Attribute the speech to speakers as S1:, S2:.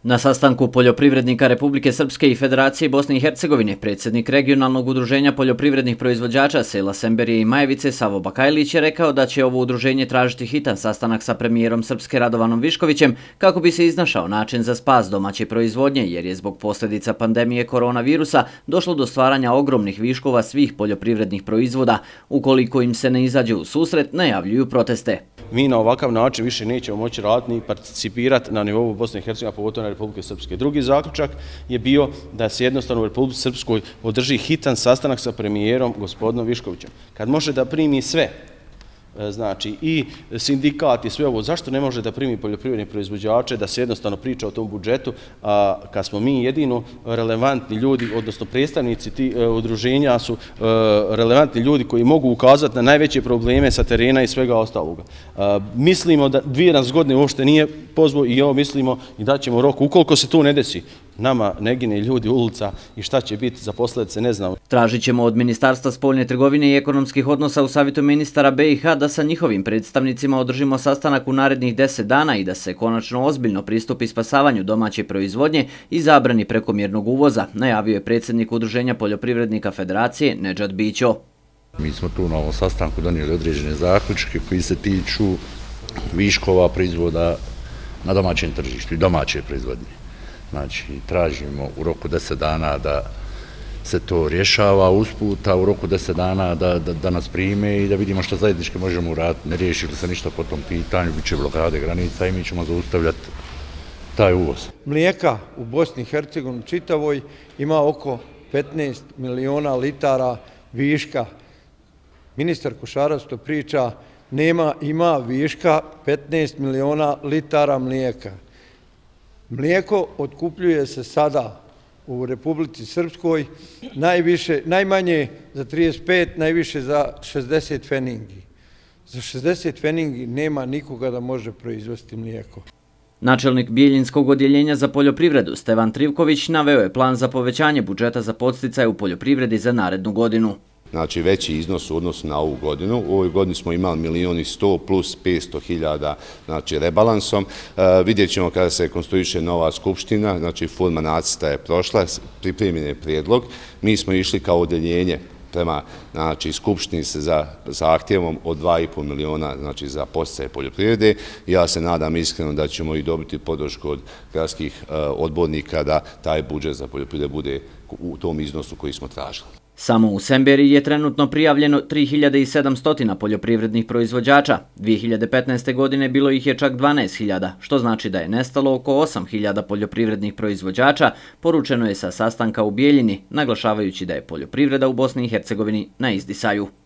S1: Na sastanku poljoprivrednika Republike Srpske i Federacije Bosne i Hercegovine, predsjednik regionalnog udruženja poljoprivrednih proizvođača sela Semberije i Majevice Savo Bakajlić je rekao da će ovo udruženje tražiti hitan sastanak sa premijerom Srpske Radovanom Viškovićem kako bi se iznašao način za spas domaće proizvodnje, jer je zbog posljedica pandemije koronavirusa došlo do stvaranja ogromnih viškova svih poljoprivrednih proizvoda. Ukoliko im se ne izađe u susret, najavljuju proteste.
S2: Mi na ovakav način više nećemo moći raditi ni participirati na nivou Bosne i Hercegovine, pogotovo na Republike Srpske. Drugi zaključak je bio da se jednostavno u Republici Srpskoj održi hitan sastanak sa premijerom gospodinom Viškovićem. Kad može da primi sve, znači i sindikat i sve ovo, zašto ne može da primi poljoprivredne proizvođače, da se jednostavno priča o tom budžetu, a kad smo mi jedino relevantni ljudi, odnosno predstavnici ti udruženja su relevantni ljudi koji mogu ukazati na najveće probleme sa terena i svega ostaloga. Mislimo da 2 nas godine uopšte nije pozvao i ovo mislimo i da ćemo rok. Ukoliko se to ne desi, nama ne gine ljudi ulica i šta će biti za posljedice, ne znamo.
S1: Tražit ćemo od Ministarstva spoljne trgovine i ekonomskih odnosa u Savjetu ministara BiH da sa njihovim predstavnicima održimo sastanak u narednih 10 dana i da se konačno ozbiljno pristupi spasavanju domaće proizvodnje i zabrani prekomjernog uvoza, najavio je predsjednik Udruženja poljoprivrednika Federacije Nedžad Bićo.
S3: Mi smo tu na ovom sastanku donijeli određene zaključke koji se tiču viškova proizvoda na domaćem tržištu i domaće proizvodnje. Znači, tražimo u roku 10 dana da se to rješava usput, a u roku 10 dana da nas prime i da vidimo što zajednički možemo uraditi. Ne riješi li se ništa po tom pitanju, bit će blokade granica i mi ćemo zaustavljati taj uvoz.
S4: Mlijeka u Bosni i Hercegovini čitavoj ima oko 15 miliona litara viška. Ministar Košarac to priča, ima viška 15 miliona litara mlijeka. Mlijeko otkupljuje se sada u Republici Srpskoj najmanje za 35, najviše za 60 feningi. Za 60 feningi nema nikoga da može proizvesti mlijeko.
S1: Načelnik Bijeljinskog odjeljenja za poljoprivredu Stevan Trivković naveo je plan za povećanje budžeta za podsticaje u poljoprivredi za narednu godinu.
S5: Znači veći iznos u odnosu na ovu godinu. U ovoj godini smo imali 1.100.000 plus 500.000 znači rebalansom. Vidjet ćemo kada se konstruiše nova skupština, znači forma nacrta je prošla, pripremljen je prijedlog. Mi smo išli kao odjeljenje prema znači, skupštini sa zahtjevom od 2,5 miliona znači, za podsticaje poljoprivrede. Ja se nadam iskreno da ćemo i dobiti podršku od gradskih odbornika da taj budžet za poljoprivredu bude u tom iznosu koji smo tražili.
S1: Samo u Semberiji je trenutno prijavljeno 3700 poljoprivrednih proizvođača. 2015. godine bilo ih je čak 12.000, što znači da je nestalo oko 8.000 poljoprivrednih proizvođača, poručeno je sa sastanka u Bijeljini, naglašavajući da je poljoprivreda u Bosni i Hercegovini na izdisaju.